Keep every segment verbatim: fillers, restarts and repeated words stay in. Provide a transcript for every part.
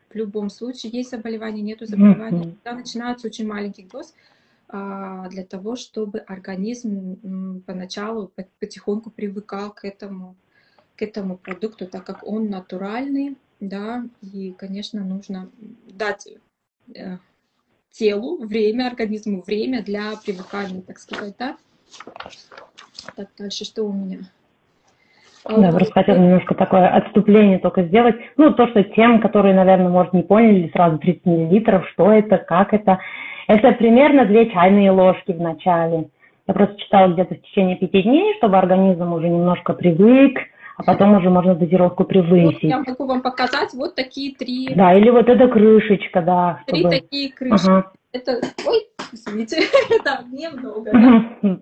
в любом случае, есть заболевание, нету заболевания. Мгм. Когда начинается очень маленький доз, а, для того, чтобы организм м, поначалу по- потихоньку привыкал к этому, к этому продукту, так как он натуральный, да, и, конечно, нужно дать э, телу время, организму время для привыкания, так сказать, да. Так, дальше что у меня? Да, я Алоэ просто хотела веры. немножко такое отступление только сделать. Ну, то, что тем, которые, наверное, может, не поняли сразу тридцать миллилитров, что это, как это. Это примерно две чайные ложки в начале. Я просто читала где-то в течение пяти дней, чтобы организм уже немножко привык, а потом уже можно дозировку Вот я превысить. могу вам показать вот такие три, Да, или вот эта крышечка, да, три чтобы... такие крышки. Ага. Это, ой, извините, это немного, да. Мгм.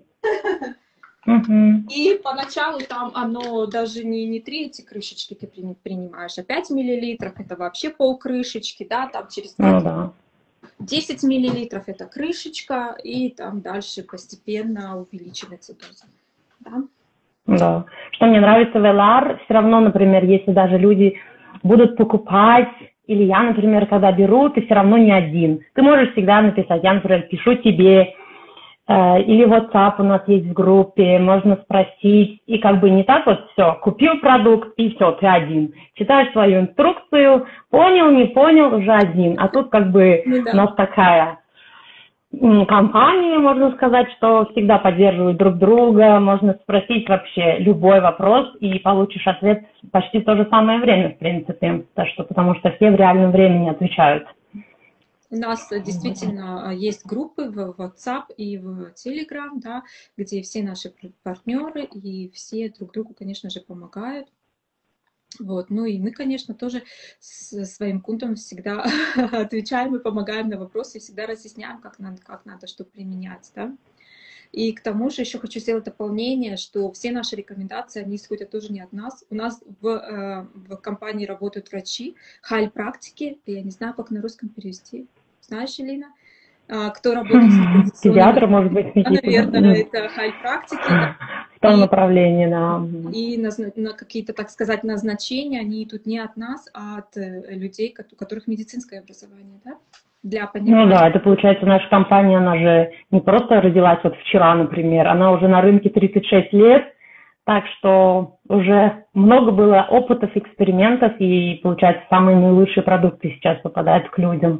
Мгм. И поначалу там оно даже не, не три эти крышечки ты при- принимаешь, а пять миллилитров, это вообще пол крышечки, да, там через Ну два да. десять миллилитров это крышечка, и там дальше постепенно увеличивается доза. Да? Да. Что мне нравится в эл ар, все равно, например, если даже люди будут покупать, или я, например, когда беру, ты все равно не один. Ты можешь всегда написать, я, например, пишу тебе, э, или WhatsApp у нас есть в группе, можно спросить, и как бы не так вот все, купил продукт, и все, ты один. Читаешь свою инструкцию, понял, не понял, уже один. А тут как бы Ну у да. нас такая компании, можно сказать, что всегда поддерживают друг друга, можно спросить вообще любой вопрос и получишь ответ почти в то же самое время, в принципе, так что, потому что все в реальном времени отвечают. У нас э, Вот. действительно э, есть группы в WhatsApp и в Telegram, да, где все наши пр- партнеры и все друг другу, конечно же, помогают. Вот. Ну и мы, конечно, тоже с своим кунтом всегда отвечаем и помогаем на вопросы, и всегда разъясняем, как надо, как надо что применять. Да? И к тому же еще хочу сделать дополнение, что все наши рекомендации, они исходят тоже не от нас. У нас в, э, в компании работают врачи, хайль-практики, я не знаю, как на русском перевести. Знаешь, Элина? А, кто работает с нетрадиционными, Педиатр, может быть, какие-то, да? наверное, это хайль-практики, да. В том И направлении, да. и на, на какие-то, так сказать, назначения, они идут не от нас, а от э, людей, у которых медицинское образование, да, для Ну понимания. да, это получается наша компания, она же не просто родилась вот вчера, например, она уже на рынке тридцать шесть лет, так что уже много было опытов, экспериментов, и, получается, самые наилучшие продукты сейчас попадают к людям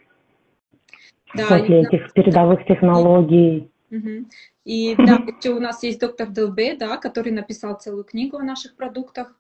Да, и, после этих передовых и, технологий. мгм. И да, еще у нас есть доктор Делбе, да, который написал целую книгу о наших продуктах.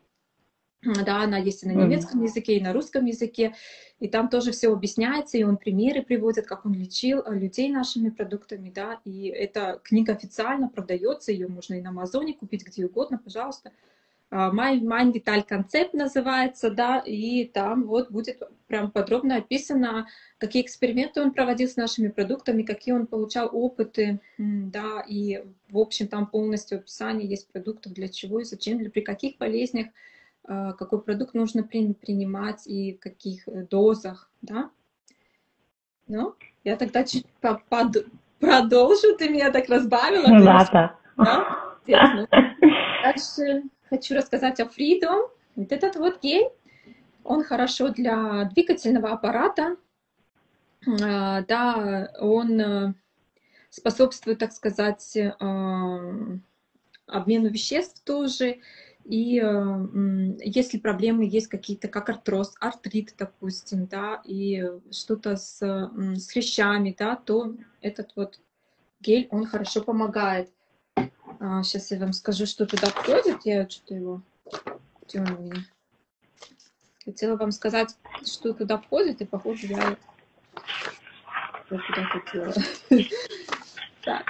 Да, она есть и на немецком языке, и на русском языке, и там тоже все объясняется, и он примеры приводит, как он лечил э, людей нашими продуктами, да, и эта книга официально продается, ее можно и на Амазоне купить, где угодно, пожалуйста. Mein, mein Vital концепт называется, да, и там вот будет прям подробно описано, какие эксперименты он проводил с нашими продуктами, какие он получал опыты, да, и, в общем, там полностью описание есть продуктов, для чего и зачем, для, при каких болезнях, какой продукт нужно при, принимать и в каких дозах, да. Ну, я тогда чуть под, продолжу, ты меня так разбавила, конечно, Да-то. да, интересно. Дальше хочу рассказать о Freedom. Вот этот вот гель, он хорошо для двигательного аппарата, да, он способствует, так сказать, обмену веществ тоже. И если проблемы есть какие-то, как артроз, артрит, допустим, да, и что-то с, с хрящами, да, то этот вот гель, он хорошо помогает. А, сейчас я вам скажу, что туда входит. Я что-то его... Где он у меня? Хотела вам сказать, что туда входит, и, похоже, я вот туда хотела. Так.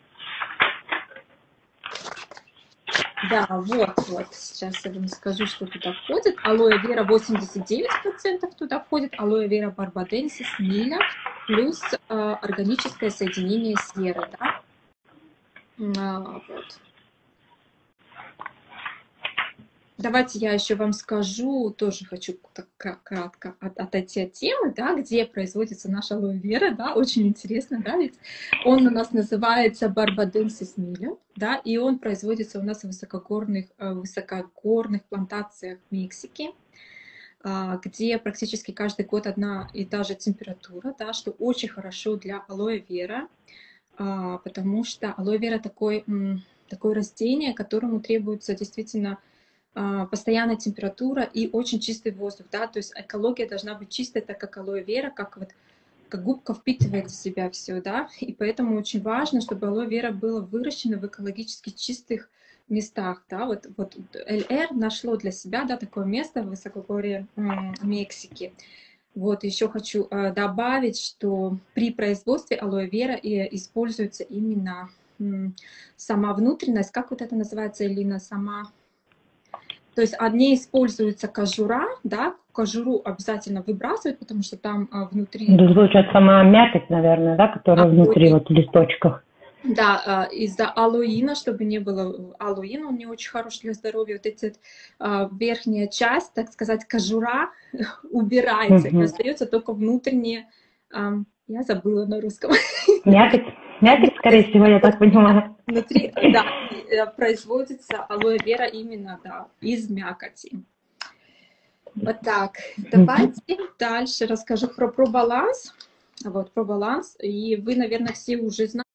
Да, вот, вот. Сейчас я вам скажу, что туда входит. Алоэ вера восемьдесят девять процентов туда входит. Алоэ вера барбаденсис миля плюс э, органическое соединение серы, да. А, вот. Давайте я еще вам скажу, тоже хочу так кратко от, отойти от темы, да, где производится наша алоэ вера, да, очень интересно, да, ведь он у нас называется барбаденсис миля, да, и он производится у нас в высокогорных, высокогорных плантациях Мексики. где практически каждый год одна и та же температура, да, что очень хорошо для алоэ вера, потому что алоэ вера такой, такое растение, которому требуется действительно постоянная температура и очень чистый воздух, да, то есть экология должна быть чистой, так как алоэ вера, как вот как губка впитывает в себя все, да, и поэтому очень важно, чтобы алоэ вера было выращено в экологически чистых местах, да, вот, вот эл эр нашло для себя, да, такое место в высокогорье Мексики. Вот, еще хочу э, добавить, что при производстве алоэ вера и используется именно м, сама внутренность, как вот это называется, Элина, сама... То есть не используется кожура, да, кожуру обязательно выбрасывать, потому что там а, внутри... Это получается сама мякоть, наверное, да, которая алоэ... внутри вот в листочках. Да, а, из-за алоина, чтобы не было алоина, он не очень хорош для здоровья, вот эта а, верхняя часть, так сказать, кожура убирается, mm-hmm. и остается только внутренняя, а, я забыла на русском. Мякоть. Мякоть, скорее всего, я так понимаю. Внутри, да, производится алоэ вера именно, да, из мякоти. Вот так. Давайте дальше расскажу про пробаланс. Вот, пробаланс. И вы, наверное, все уже знаете,